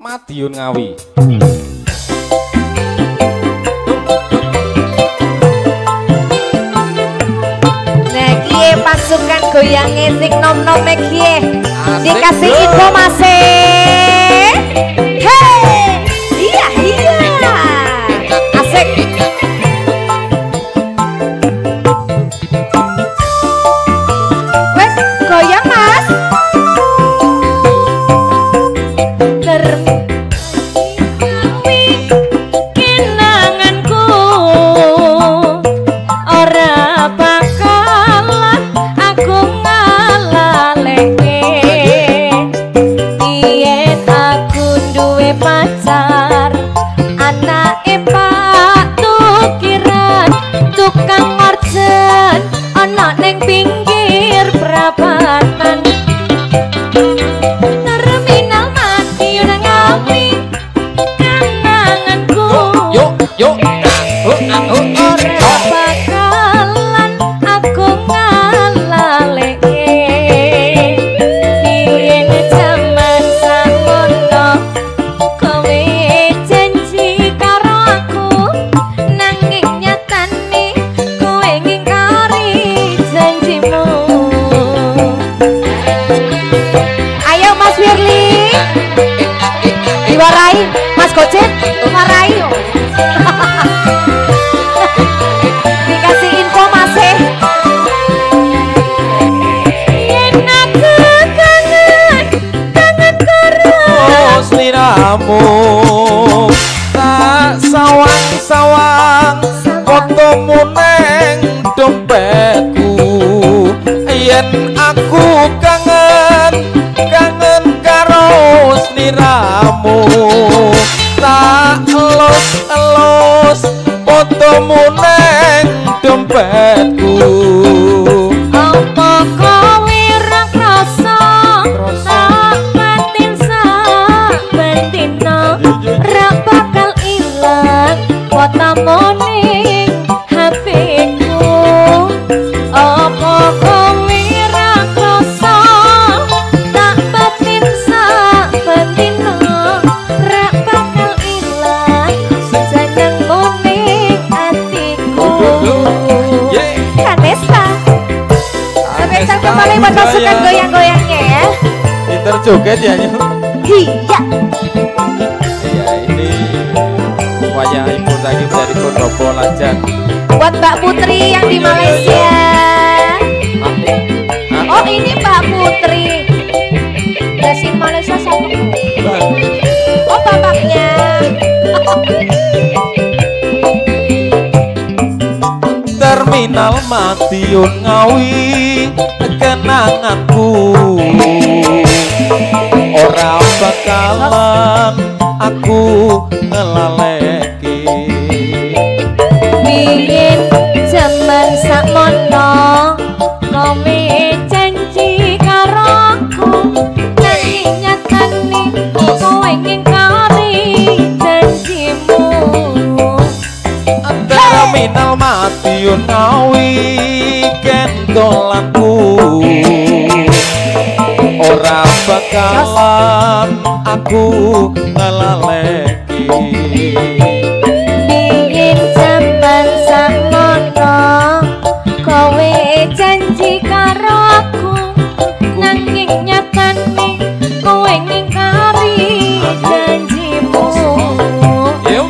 Madiun Ngawi. Nah kiye pasukan goyange sing nom-nom kiye dikasih informasi. Hey, iya iya, asik. Wes goyang mas. Pacar anake Pak Tukiran tukang orjen ana ning pinggir perapatan terminal Madiun Ngawi kananganku Yuk ora bakalan aku ngalaleke yen jaman samono kowe janji karo aku nanging nyatane kowe ngingkari janjimu. Ayo Mas Firly, diwarai Mas Gojek, warai. Dikasih informasi. Yen aku kangen karo sliramu tak sawang-sawang fotomu neng dompetku yen aku kangen karo sliramu tak elus fotomu neng dompetku. apa kowe ra krasa tak batin saben dina ra bakal ilang fotomu ning HP-ku. Apa kowe ra krasa tak batin saben dina ra bakal ilang jenengmu ning atiku. Kanesa. Spesial kembali buat pasukan goyang-goyangnya ya. Pinter joget ya Nyu. Iya. Iya ini wayang ibu lagi dari Pondopo Lajan. Buat Mbak Putri yang di Malaysia. Oh ini Mbak Putri. Dari Malaysia sama. Oh bapaknya. Terminal Madiun Ngawi kenanganku ora bakalan aku ngelaleki Biyen jaman sakmono kowe janji karo aku nanging nyatane kowe ngingkari janjimu. Terminal Madiun Ngawi kendolanku ora bakalan aku ngelaleki Biyen jaman sakmono kowe janji karo aku nanging nyatane kowe ngingkari janjimu. Yuk.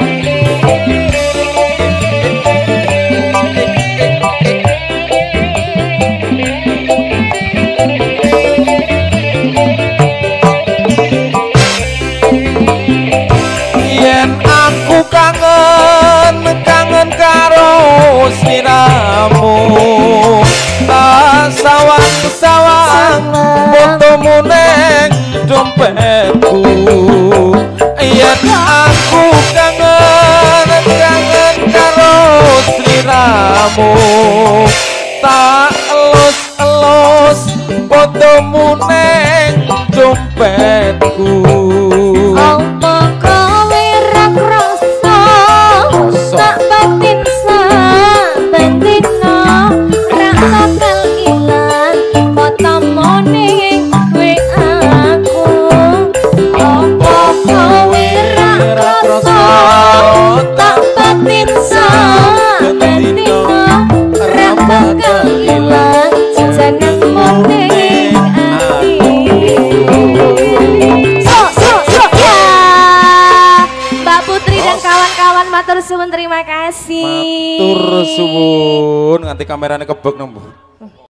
Yen aku kangen karo sliramu tak sawang-sawang fotomu neng dompetku yen aku kangen karo sliramu tak elus fotomu neng dompetku. Apa kowe ra krasa tak batin saben dina ra bakal ilang fotomu ning WA aku. Apa kawan-kawan matur suwun terima kasih. Matur suwun nganti kamerane kebek nembung.